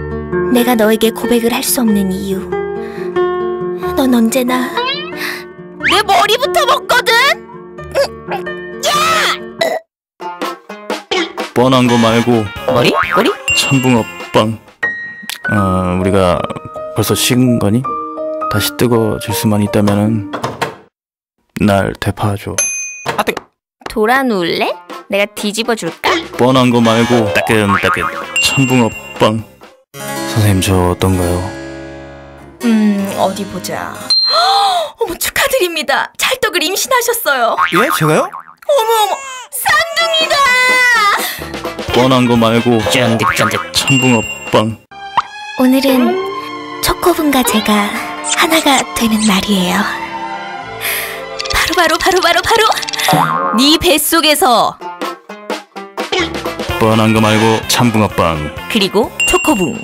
내가 너에게 고백을 할 수 없는 이유. 넌 언제나 내 머리부터 먹거든. 뻔한 거 말고 머리? 참붕어빵. 우리가 벌써 식은 거니? 다시 뜨거워질 수만 있다면은 날 되파줘. 아 뜨거. 돌아 누울래? 내가 뒤집어 줄까? 뻔한 거 말고 따끈따끈 참붕어빵. 선생님, 저 어떤가요? 어디 보자. 어머, 축하드립니다. 찰떡을 임신하셨어요. 예? 제가요? 어머, 쌍둥이다. 뻔한 거 말고 쫀득쫀득. 참붕어빵. 오늘은 초코분과 제가 하나가 되는 날이에요. 바로 네 뱃속에서. 뻔한 거 말고 참붕어빵. 그리고 초코붕.